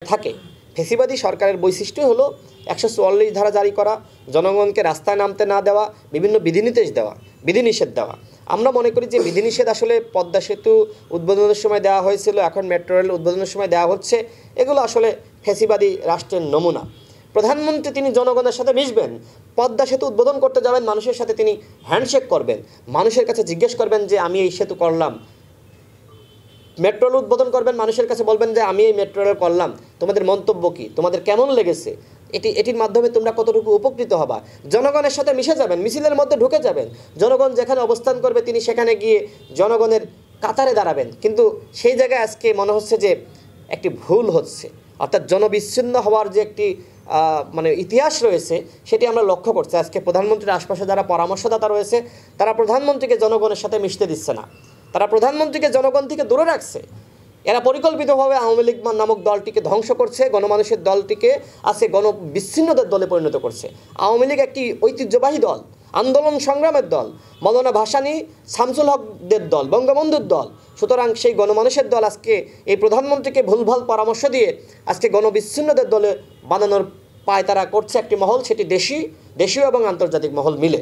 থাকে। ফেসিবাদী সরকারের বৈশিষ্ট্য হলো 144 ধারা জারি করা, জনগণকে রাস্তায় নামতে না দেওয়া, বিভিন্ন বিধিনির্দেশ দেওয়া, বিধিনিষেধ দেওয়া। আমরা মনে করি যে বিধিনিষেধ আসলে পদ্মা সেতু উদ্বোধনের সময় দেওয়া হয়েছিল, এখন মেট্রো রেল উদ্বোধনের সময় দেওয়া হচ্ছে, এগুলো আসলে ফেসিবাদী রাষ্ট্রের নমুনা। প্রধানমন্ত্রী তিনি জনগণের সাথে মিশবেন, পদ্মা সেতু উদ্বোধন করতে যাবেন, মানুষের সাথে তিনি হ্যান্ডশেক করবেন, মানুষের কাছে জিজ্ঞেস করবেন যে আমি এই সেতু করলাম। মেট্রো রেল উদ্বোধন করবেন, মানুষের কাছে বলবেন যে আমি এই মেট্রো রেল করলাম, তোমাদের মন্তব্য কী, তোমাদের কেমন লেগেছে, এটির মাধ্যমে তোমরা কতটুকু উপকৃত হবা। জনগণের সাথে মিশে যাবেন, মিছিলের মধ্যে ঢুকে যাবেন, জনগণ যেখানে অবস্থান করবে তিনি সেখানে গিয়ে জনগণের কাতারে দাঁড়াবেন। কিন্তু সেই জায়গায় আজকে মনে হচ্ছে যে একটি ভুল হচ্ছে, অর্থাৎ জনবিচ্ছিন্ন হওয়ার যে একটি মানে ইতিহাস রয়েছে সেটি আমরা লক্ষ্য করছি। আজকে প্রধানমন্ত্রীর আশপাশে যারা পরামর্শদাতা রয়েছে তারা প্রধানমন্ত্রীকে জনগণের সাথে মিশতে দিচ্ছে না, তারা প্রধানমন্ত্রীকে জনগণ থেকে দূরে রাখছে। এরা পরিকল্পিতভাবে আওয়ামী লীগ নামক দলটিকে ধ্বংস করছে, গণমানুষের দলটিকে আজকে গণবিচ্ছিন্নদের দলে পরিণত করছে। আওয়ামী লীগ একটি ঐতিহ্যবাহী দল, আন্দোলন সংগ্রামের দল, মৌলানা ভাসানী, শামসুল হকদের দল, বঙ্গবন্ধুর দল। সুতরাং সেই গণমানুষের দল আজকে এই প্রধানমন্ত্রীকে ভুলভাল পরামর্শ দিয়ে আজকে গণবিচ্ছিন্নদের দলে বানানোর পায়তারা করছে একটি মহল, সেটি দেশীয় এবং আন্তর্জাতিক মহল মিলে।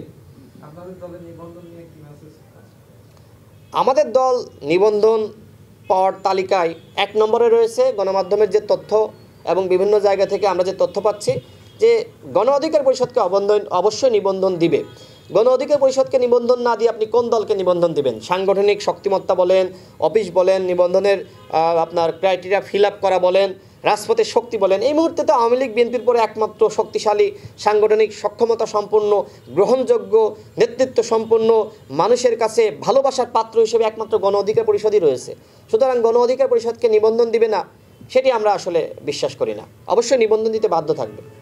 আমাদের দল নিবন্ধন পাওয়ার তালিকায় 1 নম্বরে রয়েছে। গণমাধ্যমের যে তথ্য এবং বিভিন্ন জায়গা থেকে আমরা যে তথ্য পাচ্ছি যে গণ অধিকার পরিষদকে অবশ্যই নিবন্ধন দিবে। গণ অধিকার পরিষদকে নিবন্ধন না দিয়ে আপনি কোন দলকে নিবন্ধন দিবেন? সাংগঠনিক শক্তিমত্তা বলেন, অফিস বলেন, নিবন্ধনের আপনার ক্রাইটেরিয়া ফিল আপ করা বলেন, রাজপথের শক্তি বলেন, এই মুহূর্তে তো আওয়ামী লীগ বিএনপির পরে একমাত্র শক্তিশালী, সাংগঠনিক সক্ষমতা সম্পন্ন, গ্রহণযোগ্য, নেতৃত্ব সম্পন্ন, মানুষের কাছে ভালোবাসার পাত্র হিসেবে একমাত্র গণ অধিকার পরিষদই রয়েছে। সুতরাং গণ অধিকার পরিষদকে নিবন্ধন দিবে না সেটি আমরা আসলে বিশ্বাস করি না, অবশ্যই নিবন্ধন দিতে বাধ্য থাকবে।